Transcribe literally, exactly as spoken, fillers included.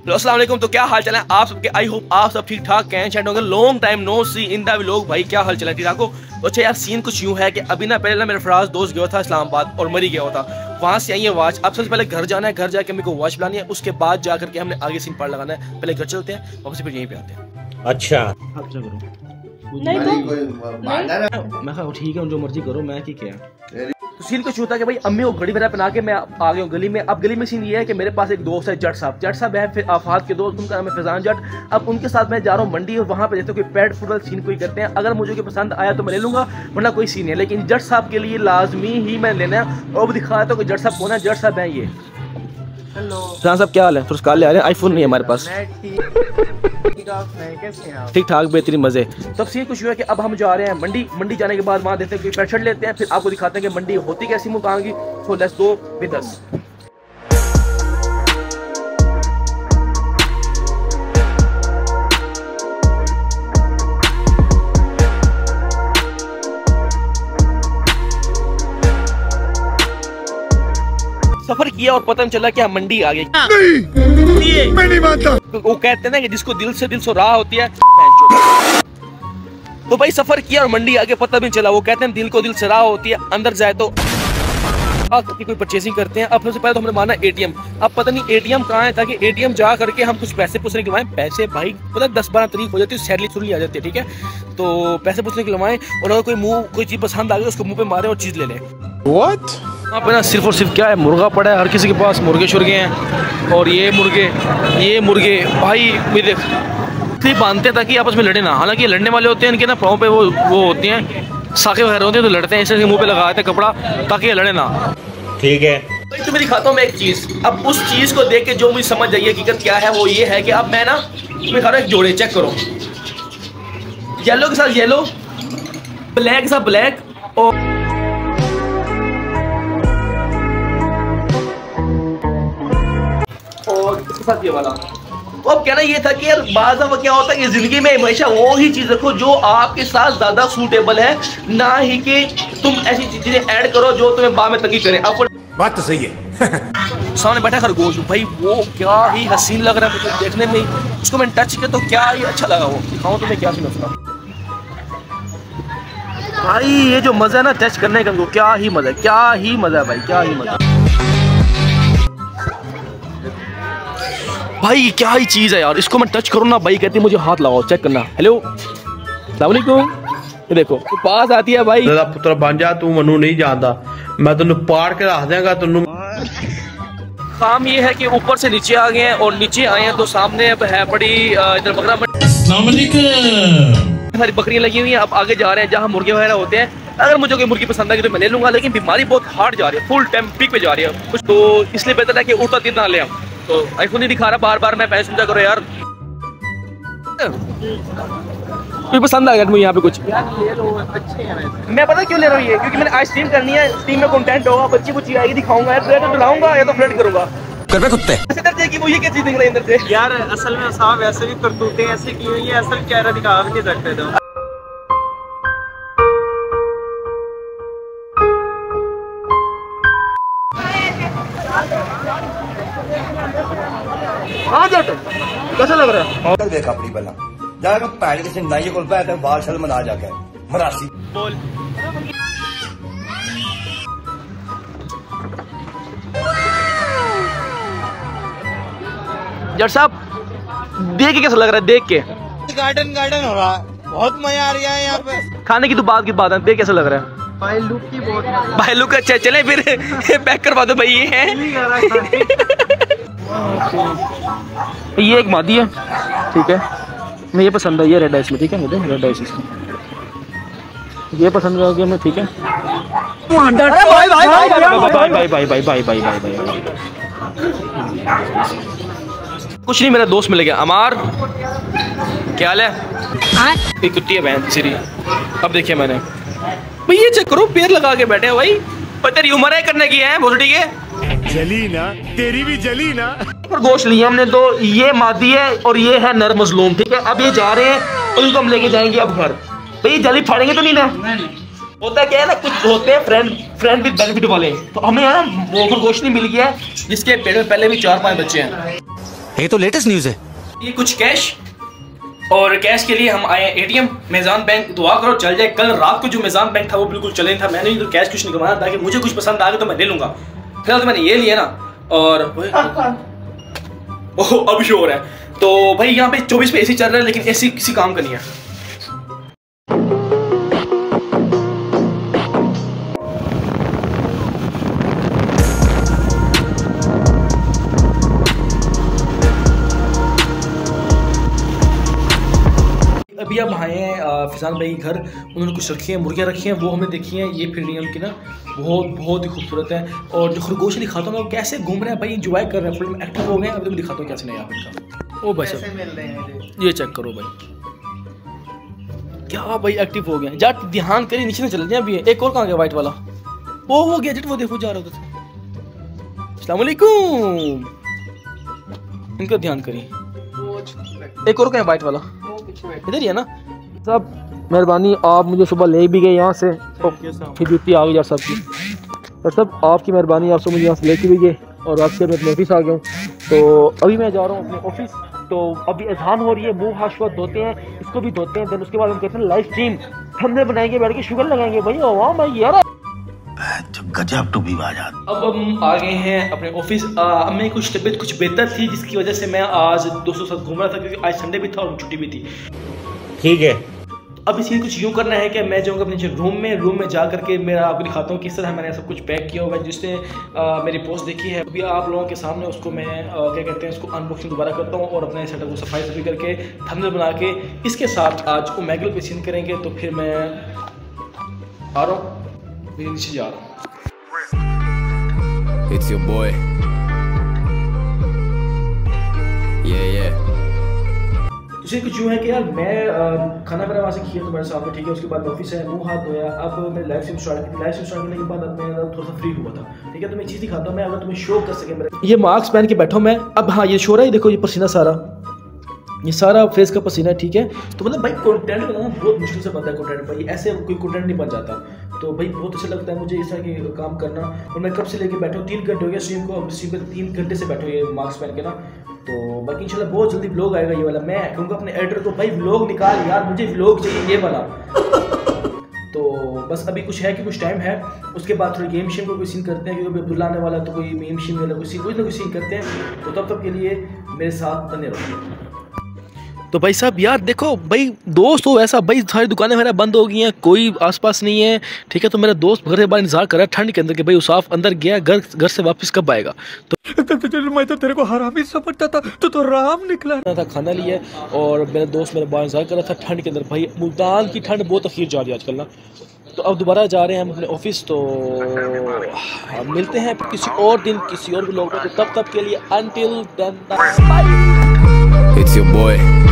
अस्सलाम वालेकुम। तो क्या हाल चाल है आप सबके? आई होप आप सब ठीक ठाक हैं। चैट होंगे long time no see in the vlog. भाई क्या हाल चल है ठीक ठाक हो? तो अच्छा यार सीन कुछ यूँ है कि अभी ना पहले ना मेरा फराज दोस्त गया था इस्लामाबाद और मरी गया था। वहाँ से आई है वॉच। अब सबसे पहले घर जाना है, घर जाके मेरे को वॉच बुलानी है, उसके बाद जा करके हमने आगे सीन पार लगाना है। पहले घर चलते हैं वापस फिर यहीं पे आते हैं। अच्छा नहीं तो मैं कहा ठीक है जो मर्जी करो, मैं की क्या। तो सीन कुछ होता है कि भाई अम्मी को घड़ी वगैरह पहना के मैं आ गया हूँ गली में। अब गली में सीन ये है कि मेरे पास एक दोस्त है जट साहब। जट साहब है फिर आफात के दोस्त, उनका नाम है फैजान जट। अब उनके साथ मैं जा रहा हूँ मंडी और वहाँ पे जैसे कोई पेट फुटबॉल सीन कोई करते हैं। अगर मुझे कोई पसंद आया तो मैं ले लूँगा, वरना कोई सीन है। लेकिन जट साहब के लिए लाजमी ही मैं लेना है। और दिखा था कि जट साहब कौन है। जट साहब है ये। हेलो फैजान साहब क्या हाल है? पुरस्कार ले आ रहे हैं। आईफोन नहीं है हमारे पास। ठीक ठाक बेहतरीन मजे। तब सीन कुछ हुआ कि अब हम जा रहे हैं मंडी। मंडी जाने के बाद वहाँ देखते हैं कोई पेट शर्ट लेते हैं, फिर आपको दिखाते हैं कि मंडी होती कैसी मुँह कहाँ की। So let's go with us. सफर किया और पता नहीं चला कि हम मंडी आ गए। नहीं, मैं नहीं मानता। वो कहते हैं ना कि जिसको दिल से दिल सो राह होती है। तो भाई सफर किया और मंडी आगे पता भी नहीं चला। वो कहते हैं दिल को दिल से राह होती है, अंदर जाए तो कोई परचेसिंग करते हैं। अब सबसे पहले तो हमने माना एटीएम। अब पता नहीं एटीएम कहाँ है, ताकि एटीएम जा करके हम कुछ पैसे पूछने निकलवाएं। पैसे भाई पता दस बारह तरीक हो जाती है, सैलरी सुरली आ जाती है। ठीक है तो पैसे पूछने निकलवाएं और अगर कोई मुंह कोई चीज पसंद आ गई उसको मुंह पे मारे और चीज ले लें। What? यहाँ पे ना सिर्फ और सिर्फ क्या है, मुर्गा पड़ा है। हर किसी के पास मुर्गे शुर्गे हैं। और ये मुर्गे ये मुर्गे भाई ये देख इसलिए बांधते हैं ताकि आपस में लड़े ना। हालांकि ये लड़ने वाले होते हैं, इनके ना पाँव पे वो वो होती हैं साखे वगैरह होते हैं, तो लड़ते हैं। इसलिए मुंह पे लगाते हैं कपड़ा ताकि ये लड़े ना। ठीक है तो तुम्हें दिखाता हूँ मैं एक चीज़। अब उस चीज़ को देख के जो मुझे समझ आई हकीकत क्या है वो ये है कि अब मैं ना तुम्हें दिखा रहा हूँ एक जोड़े। चेक करो, येलो के साथ येलो, ब्लैक के साथ ब्लैक और और इसके साथ ये वाला। तो अब कहना ये था कि यार बाज़ दफ़ा क्या होता है कि ज़िंदगी में हमेशा वो ही चीज़ रखो जो आपके साथ ज़्यादा सूटेबल है, ना ही कि तुम ऐसी चीज़ें ऐड करो जो तुम्हें बाद में तंगी करें। आपको बात तो सही है। सामने बैठा खरगोश भाई, वो क्या ही हसीन लग रहा है मुझे देखने में। उसको मैंने टच किया तो क्या ही अच्छा लगा। वो दिखाऊँ तुम्हें क्या सीन उसका। भाई ये जो मज़ा है ना टच करने का, क्या ही मज़ा है, क्या ही मज़ा है भाई, क्या ही मज़ा। भाई क्या ही चीज़ है यार। इसको मैं टच करूँ ना भाई कहती है मुझे हाथ लगाओ, चेक करना। हेलो अस्सलाम वालेकुम। ये देखो तो पास आती है भाई। तेरा पुत्र बन जा, तू मनु नहीं जानता, मैं तेन पाड़ के रख देगा। तेन काम ये है कि ऊपर से नीचे आ गए हैं और नीचे आए हैं तो सामने अब है बड़ी इधर बकरा सारी बकरियां लगी हुई हैं। अब आगे जा रहे हैं जहाँ मुर्गे वगैरह होते हैं। अगर मुझे कोई मुर्गी पसंद आएगी तो मैं ले लूंगा, लेकिन बीमारी बहुत हार्ड जा रही है, फुल टाइम पीक पे जा रही है कुछ, तो इसलिए बेहतर है कि उल्टा तीन ना ले हम। तो आईफोन नहीं दिखा रहा बार बार, मैं पैसे समझा करो यार। कोई पसंद आ गया मुझे यहाँ पे कुछ यार ले लो, अच्छे हैं। मैं पता क्यों ले रहा हूँ ये, क्योंकि मैंने आज स्ट्रीम करनी है। स्ट्रीम में कंटेंट होगा, बच्ची बुच्ची आएगी, दिखाऊंगा यार। फ्लर्ट बुलाऊंगा या तो फ्लर्ट करूंगा। करवे कुत्ते ऐसे करते कि वो ये क्या चीज दिख रही है अंदर से यार। असल में साहब ऐसे भी करतूतें ऐसे की हुई है, असल चेहरा दिखा भी नहीं सकते। तो हाँ जट कैसा लग रहा है? देख अपनी बला जाकर पैर के सिंगाई को बैठे बाल छल मना जाके मरासी बोल। जट साहब देख के कैसा लग रहा है? देख के गार्डन गार्डन हो रहा है, बहुत मजा आ रहा है यहाँ पे। खाने की तो बात की बात है, देख कैसा लग रहा है? भाई लुक की बहुत भाई लुक अच्छा। चले फिर पैक करवा दो भाई। ये है ये एक मादी है, ठीक है। मैं ये पसंद है, ये रेड आइस में, ठीक है। मुझे रेड आइस इसमें ये पसंद हो गया मैं, ठीक है। Bye bye bye bye bye bye bye bye bye bye. कुछ नहीं, मेरा दोस्त मिल गया अमार। क्या हाल है? एक कुत्ती है बहन सीरी। अब देखिए मैंने भाई ये चेक करो, पेड़ लगा के बैठे हैं भाई। पता नहीं उम्र है करने की है भोसड़ी के। जली ना तेरी भी जली ना। और गोश्त लिया हमने, तो ये मादी है और ये है नर मजलूम, ठीक है। अब ये जा रहे हैं और इनको हम लेके जाएंगे अब घर। भाई जल्दी फाड़ेंगे तो नहीं ना? होता क्या है ना, कुछ होते हैं फ्रेंड फ्रेंड विद बेनिफिट वाले। तो हमें है ना वो खरगोश नहीं मिल गया है जिसके पेट में पहले भी चार पांच बच्चे हैं। ये तो लेटेस्ट न्यूज़ है। ये कुछ कैश, और कैश के लिए हम आए एटीएम मेज़ान बैंक। दुआ करो चल जाए। कल रात को जो मेज़ान बैंक था वो बिल्कुल चले नहीं था। मैंने तो कैश कुछ निकलवाया ताकि मुझे कुछ पसंद आ गया तो मैं ले लूँगा। फिलहाल तो मैंने ये लिया ना, और ओह अब शोर है। तो भाई यहाँ पे चौबीस पे एसी चल रहा है, लेकिन एसी किसी काम का नहीं है। अभी हम आए हैं फिजान भाई के घर। उन्होंने कुछ रखी हैं, मुर्गियाँ रखी हैं, वो हमें देखी हैं। ये फिर उनकी ना बहुत बहुत ही खूबसूरत है। और जो खरगोश दिखाता हूँ ना, वो कैसे घूम रहे हैं भाई, इंजॉय कर रहे हैं, फुल एक्टिव हो गए हैं। अभी मैं दिखाता हूँ कैसे नहीं आप इनका। ओ भाई साहब मिल रहे हैं, ये चेक करो भाई, क्या भाई एक्टिव हो गए। जा ध्यान करिए, नीचे ना चले जाए। अभी एक और कहाँ गया वाइट वाला, वो वो गया जेट, वो देखो जा रहा था। अस्सलाम वालेकुम, इनका ध्यान करिए। एक और कहाँ वाइट वाला, इधर ही है ना साहब। मेहरबानी, आप मुझे सुबह ले भी गए यहाँ से, फिर ड्यूटी आ गई यार साहब की। और सब आपकी मेहरबानी, आपसे मुझे यहाँ से लेके भी गए और आपसे मैं अपने ऑफिस आ गया हूँ। तो अभी मैं जा रहा हूँ अपने ऑफिस। तो अभी अजान हो रही है, मुँह हाथ शुआ धोते हैं, इसको भी धोते हैं। देन उसके बाद हम कहते हैं लाइव स्ट्रीम हमने बनाएंगे, बैठ के शुगर लगाएंगे भाई। वाह भाई यार, गजब टू भी बात। अब हम आ गए हैं अपने ऑफिस। हमें कुछ तबीयत कुछ बेहतर थी, जिसकी वजह से मैं आज दोस्तों के साथ घूम रहा था, क्योंकि आज संडे भी था और छुट्टी भी थी। ठीक है, अब इसी कुछ यूँ करना है कि मैं जाऊँगा अपने रूम में। रूम में जा करके मेरा आपको दिखाता हूँ किस तरह मैंने सब कुछ पैक किया हुआ है। जिसने आ, मेरी पोस्ट देखी है, अभी आप लोगों के सामने उसको मैं आ, क्या कहते हैं उसको अनबॉक्सिंग दोबारा करता हूँ, और अपने सेटअप को सफाई सफाई करके थंबनेल बना के इसके साथ आज को मैगल पे सीन करेंगे। तो फिर मैं आ रहा हूँ, मेरे नीचे जा रहा हूँ। It's your boy. Yeah, yeah. दूसरी कुछ यूँ है कि यार मैं आ, खाना मेरा वहाँ से किया तो मेरे सामने, ठीक है। उसके बाद ऑफिस है, मुंह हाथ धोया। अब मैं लाइव स्ट्रीम स्टार्ट की। लाइव स्ट्रीम स्टार्ट करने के बाद अब मैं थोड़ा सा फ्री हुआ था, ठीक है। तो मैं चीज़ दिखाता हूँ, मैं अगर तुम्हें शो कर सके मेरा। ये मास्क पहन के बैठा हूँ मैं। अब हाँ, ये शो रहा है, देखो ये पसीना सारा, ये सारा फेस का पसीना है, ठीक है। तो मतलब भाई कंटेंट बनाना बहुत मुश्किल से बनता है कंटेंट भाई, ऐसे कोई कंटेंट नहीं बन जाता। तो भाई बहुत अच्छा लगता है मुझे इस तरह के काम करना। और मैं कब से लेके बैठा हूँ, तीन घंटे हो गया स्ट्रीम को। अब स्ट्रीम पे तीन घंटे से बैठा हूँ ये मास्क पहन के ना। तो बाकी इंशाल्लाह बहुत जल्दी व्लॉग आएगा ये वाला। मैं कहूँगा अपने एडिटर को, भाई व्लॉग निकाल यार, मुझे व्लॉग चाहिए ये वाला। तो बस अभी कुछ है कि कुछ टाइम है, उसके बाद थोड़ी गेम शेम को कोई सीन करते हैं, क्योंकि अब्दुल्ला आने वाला, तो कोई गेम शेम वाला कोई सीन, कोई ना कोई सीन करते हैं। तो तब तक के लिए मेरे साथ बने रहो। तो भाई साहब यार देखो भाई, दोस्त हो ऐसा भाई, सारी दुकानें मेरा बंद हो गई हैं, कोई आसपास नहीं है, ठीक है। तो मेरा दोस्त घर से बाहर इंतजार कर रहा है ठंड के अंदर कि भाई उसाफ अंदर गया, घर घर से वापस कब आएगा। तो मैं तो तेरे को हरामी समझता था, तो तो राम निकला था। खाना लिया और मेरा दोस्त मेरे बाहर इंतजार कर रहा था ठंड के अंदर। भाई मुल्तान की ठंड बहुत अखीर जा रही है आजकल ना। तो अब दोबारा जा रहे हैं हम अपने ऑफिस। तो हम मिलते हैं किसी और दिन किसी और लोगों को। तब तक के लिए until then bye. It's your boy.